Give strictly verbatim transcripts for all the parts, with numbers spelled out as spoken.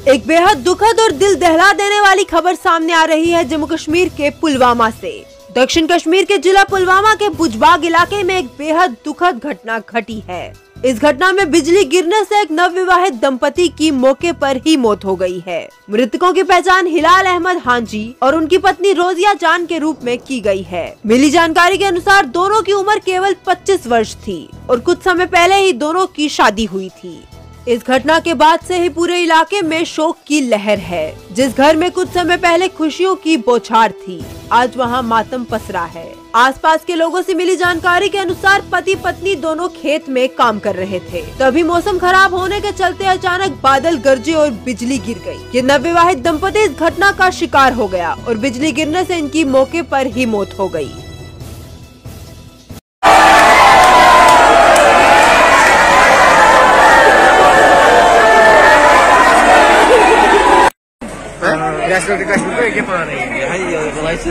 एक बेहद दुखद और दिल दहला देने वाली खबर सामने आ रही है जम्मू कश्मीर के पुलवामा से। दक्षिण कश्मीर के जिला पुलवामा के बुजबाग इलाके में एक बेहद दुखद घटना घटी है। इस घटना में बिजली गिरने से एक नवविवाहित दंपति की मौके पर ही मौत हो गई है। मृतकों की पहचान हिलाल अहमद हांजी और उनकी पत्नी रोजिया जान के रूप में की गई है। मिली जानकारी के अनुसार दोनों की उम्र केवल पच्चीस वर्ष थी और कुछ समय पहले ही दोनों की शादी हुई थी। इस घटना के बाद से ही पूरे इलाके में शोक की लहर है। जिस घर में कुछ समय पहले खुशियों की बौछार थी, आज वहां मातम पसरा है। आसपास के लोगों से मिली जानकारी के अनुसार पति पत्नी दोनों खेत में काम कर रहे थे, तभी मौसम खराब होने के चलते अचानक बादल गरजे और बिजली गिर गई। ये नवविवाहित दंपति इस घटना का शिकार हो गया और बिजली गिरने से इनकी मौके पर ही मौत हो गई। Neskолько кашмир экипажа, я ее желаю.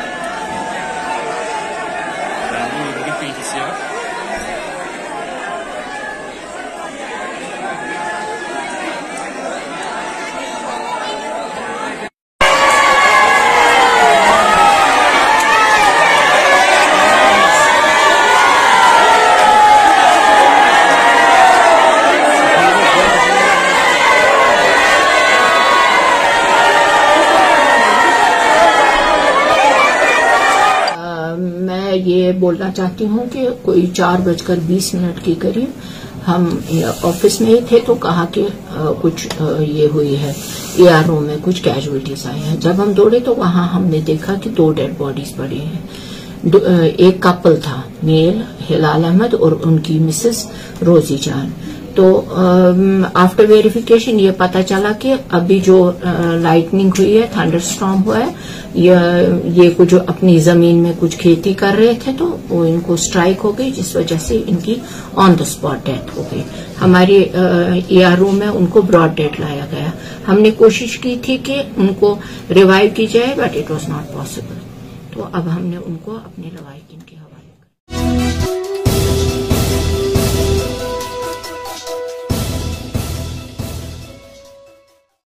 ये बोलना चाहती हूँ कि कोई चार बजकर बीस मिनट के करीब हम ऑफिस में ही थे तो कहा कि कुछ ये हुई है, एआरओ में कुछ कैजुअलिटीज आई हैं। जब हम दौड़े तो वहां हमने देखा कि दो डेड बॉडीज पड़ी हैं। एक कपल था, मेल हिलाल अहमद और उनकी मिसेस रोजी जान। तो आफ्टर वेरिफिकेशन ये पता चला कि अभी जो लाइटनिंग हुई है, थंडर स्टॉर्म हुआ है, ये, ये कुछ अपनी जमीन में कुछ खेती कर रहे थे तो वो इनको स्ट्राइक हो गई, जिस वजह से इनकी ऑन द स्पॉट डेथ हो गई। हमारे एआरओ में उनको ब्रॉड डेथ लाया गया। हमने कोशिश की थी कि उनको रिवाइव की जाए, but it was not possible. तो अब हमने उनको अपनी रिवाइव की